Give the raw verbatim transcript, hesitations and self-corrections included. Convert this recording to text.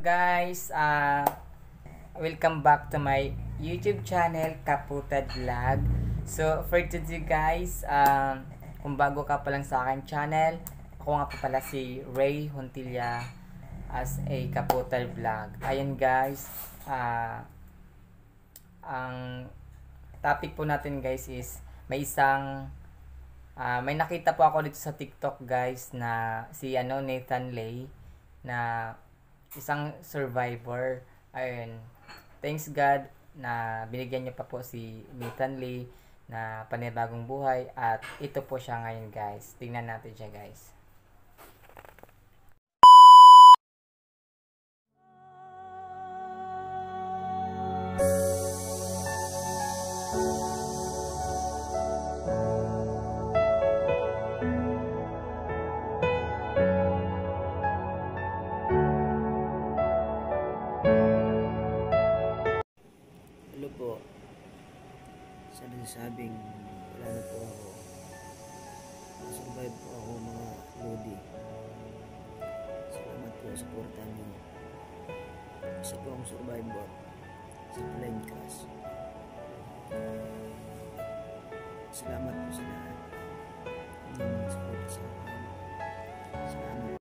guys? Uh, welcome back to my YouTube channel, Kaputad Vlog. So for today guys, um, kung bago ka pa lang sa akin channel, ako nga pa pala si Ray Hontilla as a Kaputad Vlog. Ayan guys, uh, ang topic po natin guys is may isang uh, may nakita po ako dito sa TikTok guys na si ano Nathan Lay na isang survivor. Ayun, thanks God na binigyan niya pa po si Nathan Lee na panibagong buhay at ito po siya ngayon guys. Tingnan natin siya guys. Hello po. Sa nagsasabing wala na po ako. Survive po ako mga lodi. Salamat po sa suporta niyo. Isa po akong survivor sa plane crash. Salamat po sa lahat. Hindi mo suporta sa akin. Salamat.